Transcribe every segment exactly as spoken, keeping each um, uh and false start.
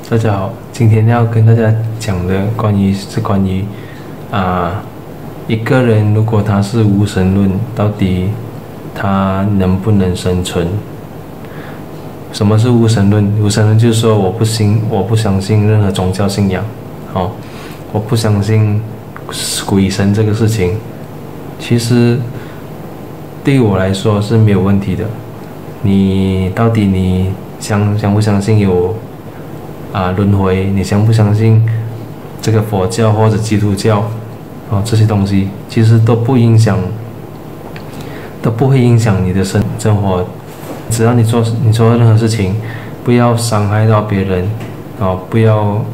大家好，今天要跟大家讲的关于是关于啊，一个人如果他是无神论，到底他能不能生存？什么是无神论？无神论就是说我不信，我不相信任何宗教信仰，哦，我不相信鬼神这个事情。其实对于我来说是没有问题的。你到底你相相不相信有啊轮回？你相不相信这个佛教或者基督教哦这些东西，其实都不影响，都不会影响你的生生活。只要你做你做任何事情，不要伤害到别人，哦，不要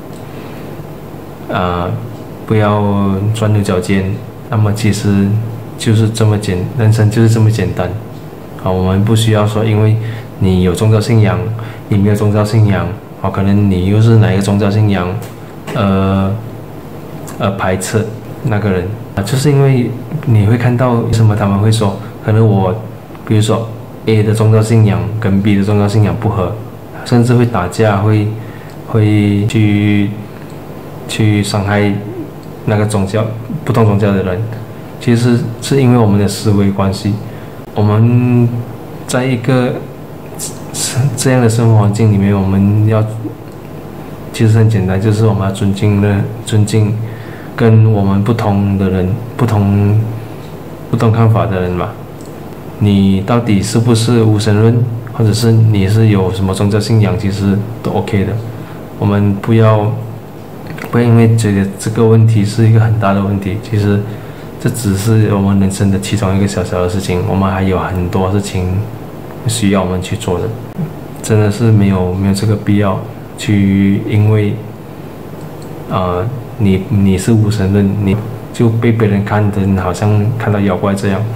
啊不要钻牛角尖，那么其实就是这么简，人生就是这么简单。啊，我们不需要说，因为你有宗教信仰，你没有宗教信仰，啊，可能你又是哪一个宗教信仰，呃，呃排斥那个人啊，就是因为你会看到为什么他们会说，可能我，比如说 A 的宗教信仰跟 B 的宗教信仰不合，甚至会打架，会会去去伤害那个宗教不同宗教的人，其实是因为我们的思维关系。我们在一个这样的生活环境里面，我们要其实很简单，就是我们要尊敬的尊敬跟我们不同的人、不同不同看法的人嘛。你到底是不是无神论，或者是你是有什么宗教信仰，其实都 OK 的。我们不要不要因为觉得这个问题是一个很大的问题，其实这只是我们人生的其中一个小小的事情，我们还有很多事情需要我们去做的，真的是没有没有这个必要去因为啊、呃、你你是无神论，你就被别人看的好像看到妖怪这样。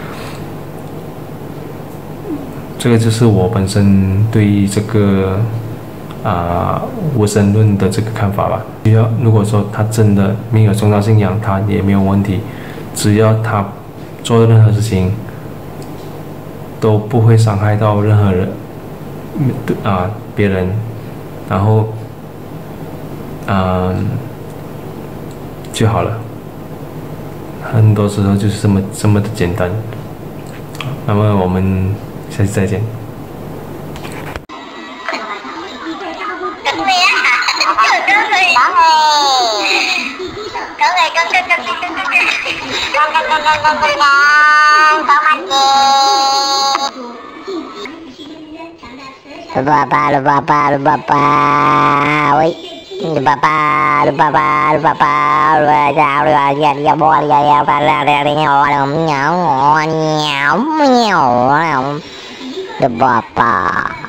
这个就是我本身对这个啊、呃、无神论的这个看法吧。需要如果说他真的没有宗教信仰，他也没有问题。只要他做任何事情都不会伤害到任何人啊别人，然后嗯就好了。很多时候就是这么这么的简单。那么我们下期再见。 Lupa apa, lupa apa, lupa apa, woi, lupa apa, lupa apa, lupa apa, lupa apa, lupa apa, dia dia boleh dia dia pada dia dia orang nyau nyau nyau, lupa apa.